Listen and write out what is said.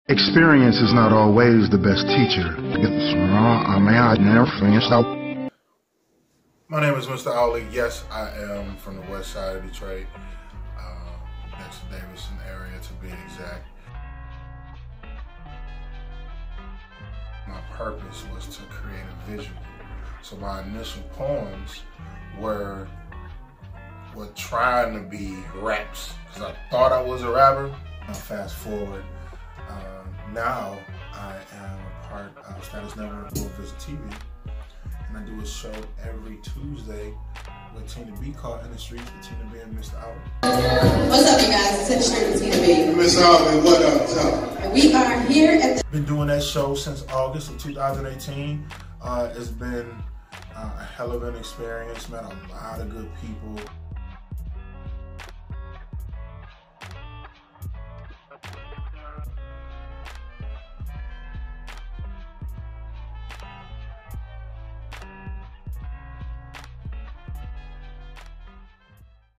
Experience is not always the best teacher. I never finished out. My name is Mr. Owley. Yes, I am from the west side of Detroit, next to Davidson area to be exact. My purpose was to create a visual. So my initial poems were trying to be raps, because I thought I was a rapper. Now fast forward, now I am a part of Status Network Focus TV, and I do a show every Tuesday with Tina B called In the Streets with Tina B and Mr. Owley. What's up, you guys? It's In the Street with Tina B. Miss Owley, what up, top? And we are here at the... Been doing that show since August of 2018. It's been a hell of an experience, met a lot of good people.